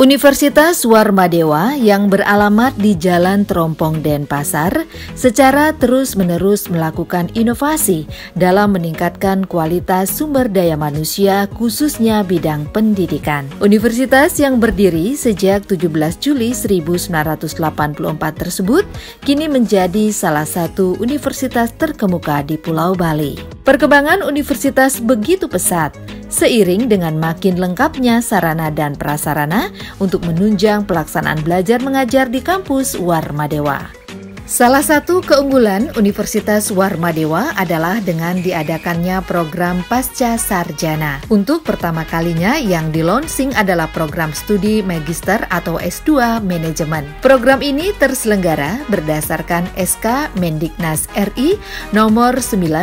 Universitas Warmadewa yang beralamat di Jalan Trompong Denpasar secara terus-menerus melakukan inovasi dalam meningkatkan kualitas sumber daya manusia khususnya bidang pendidikan. Universitas yang berdiri sejak 17 Juli 1984 tersebut kini menjadi salah satu universitas terkemuka di Pulau Bali. Perkembangan universitas begitu pesat, seiring dengan makin lengkapnya sarana dan prasarana untuk menunjang pelaksanaan belajar mengajar di kampus Warmadewa. Salah satu keunggulan Universitas Warmadewa adalah dengan diadakannya program Pasca Sarjana. Untuk pertama kalinya yang di-launching adalah program studi Magister atau S2 Manajemen. Program ini terselenggara berdasarkan SK Mendiknas RI nomor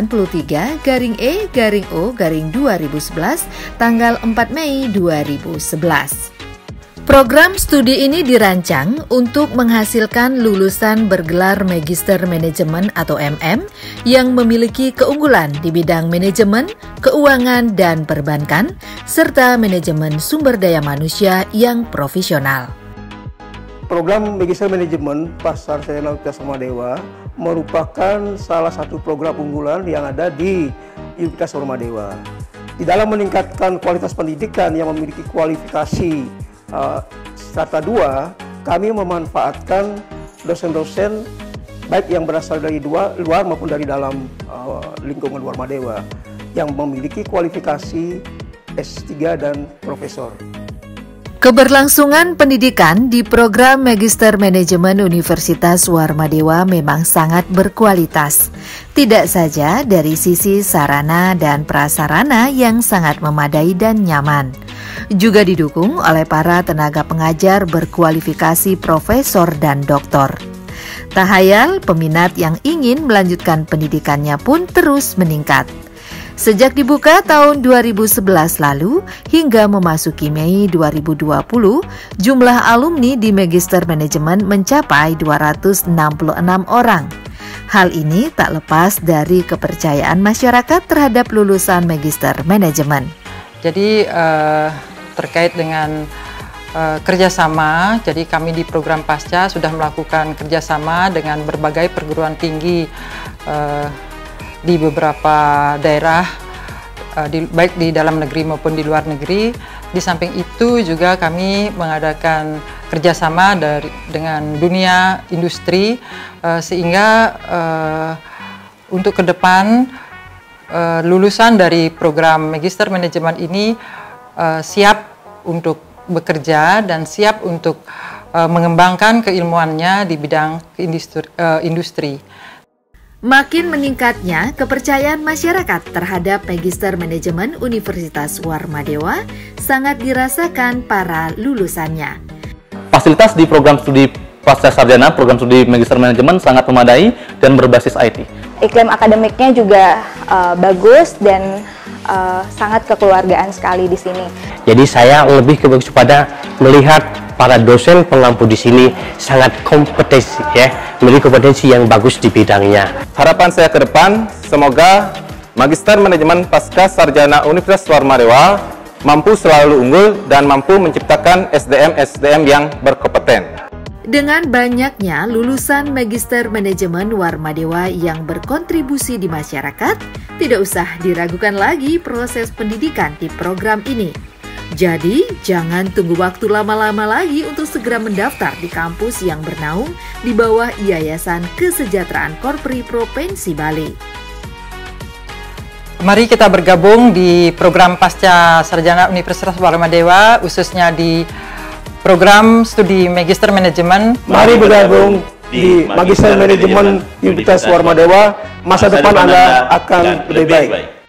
93/E/O/2011 tanggal 4 Mei 2011. Program studi ini dirancang untuk menghasilkan lulusan bergelar Magister Manajemen atau MM yang memiliki keunggulan di bidang manajemen, keuangan, dan perbankan, serta manajemen sumber daya manusia yang profesional. Program Magister Manajemen Pasca Sarjana Universitas Warmadewa merupakan salah satu program unggulan yang ada di Universitas Warmadewa. Di dalam meningkatkan kualitas pendidikan yang memiliki kualifikasi Strata 2, kami memanfaatkan dosen-dosen baik yang berasal dari luar maupun dari dalam lingkungan Warmadewa yang memiliki kualifikasi S3 dan profesor. Keberlangsungan pendidikan di program Magister Manajemen Universitas Warmadewa memang sangat berkualitas. Tidak saja dari sisi sarana dan prasarana yang sangat memadai dan nyaman, juga didukung oleh para tenaga pengajar berkualifikasi profesor dan doktor. Tak hayal, peminat yang ingin melanjutkan pendidikannya pun terus meningkat. Sejak dibuka tahun 2011 lalu hingga memasuki Mei 2020, jumlah alumni di Magister Manajemen mencapai 266 orang. Hal ini tak lepas dari kepercayaan masyarakat terhadap lulusan Magister Manajemen. Jadi terkait dengan kerjasama, jadi kami di program Pasca sudah melakukan kerjasama dengan berbagai perguruan tinggi di beberapa daerah, baik di dalam negeri maupun di luar negeri. Di samping itu juga kami mengadakan kerjasama dengan dunia industri, sehingga untuk ke depan lulusan dari program Magister Manajemen ini siap untuk bekerja dan siap untuk mengembangkan keilmuannya di bidang industri. Makin meningkatnya kepercayaan masyarakat terhadap Magister Manajemen Universitas Warmadewa sangat dirasakan para lulusannya. Fasilitas di program studi Pasca Sarjana, program studi Magister Manajemen sangat memadai dan berbasis IT. Iklim akademiknya juga bagus dan sangat kekeluargaan sekali di sini. Jadi saya lebih kepada melihat para dosen pengampu di sini sangat kompetensi, memiliki kompetensi yang bagus di bidangnya. Harapan saya ke depan, semoga Magister Manajemen Pasca Sarjana Universitas Warmadewa mampu selalu unggul dan mampu menciptakan SDM-SDM yang berkompeten. Dengan banyaknya lulusan Magister Manajemen Warmadewa yang berkontribusi di masyarakat, tidak usah diragukan lagi proses pendidikan di program ini. Jadi, jangan tunggu waktu lama-lama lagi untuk segera mendaftar di kampus yang bernaung di bawah Yayasan Kesejahteraan Korpri Provinsi Bali. Mari kita bergabung di program Pasca Sarjana Universitas Warmadewa, khususnya di program studi Magister Manajemen. Mari bergabung di Magister Manajemen Universitas Warmadewa, masa depan Anda akan lebih baik.